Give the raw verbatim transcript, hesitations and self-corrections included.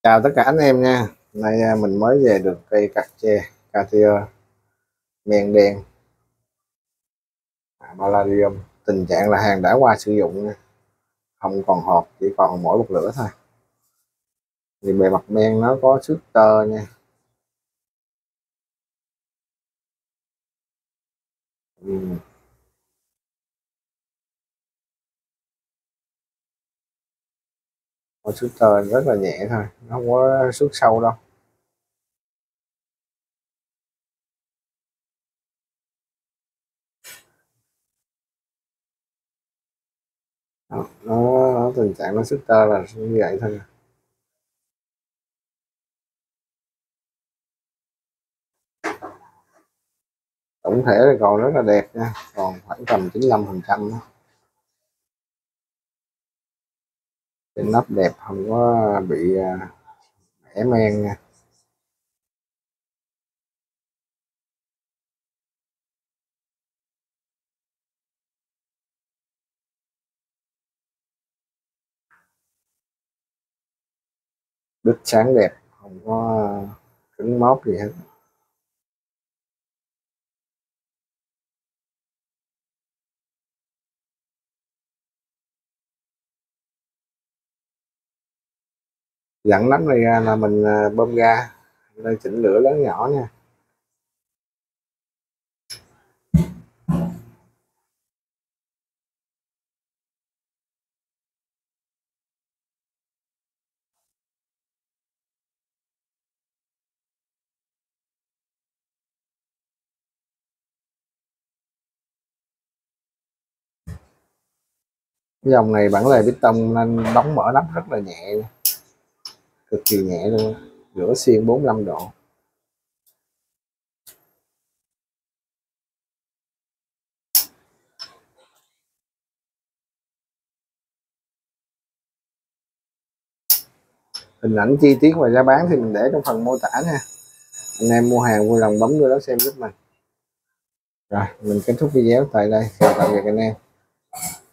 Chào tất cả anh em nha. Hôm nay à, mình mới về được cây cà tre Cartier men đen à, Palladium. Tình trạng là hàng đã qua sử dụng nha, không còn hộp, chỉ còn mỗi một lửa thôi. Thì bề mặt men nó có xước tơ nha. Ừ, có xước tơ rất là nhẹ thôi, nó không có xước sâu đâu. Đó, nó, nó tình trạng nó xước tơ là như vậy thôi. Tổng thể là còn rất là đẹp nha, còn khoảng tầm chín mươi lăm phần trăm. Trên nắp đẹp, không có bị à, bẻ men nha. Đít sáng đẹp, không có à, cứng móc gì hết. Dặn nắp này ra là mình à, bơm ga đây, chỉnh lửa lớn nhỏ nha. Cái dòng này bản lề piston nên đóng mở nắp rất là nhẹ, cực kỳ nhẹ luôn, lửa xiên bốn mươi lăm độ. Hình ảnh chi tiết và giá bán thì mình để trong phần mô tả nha. Anh em mua hàng vui lòng bấm vô đó xem giúp mình. Rồi mình kết thúc video tại đây, chào tạm biệt anh em.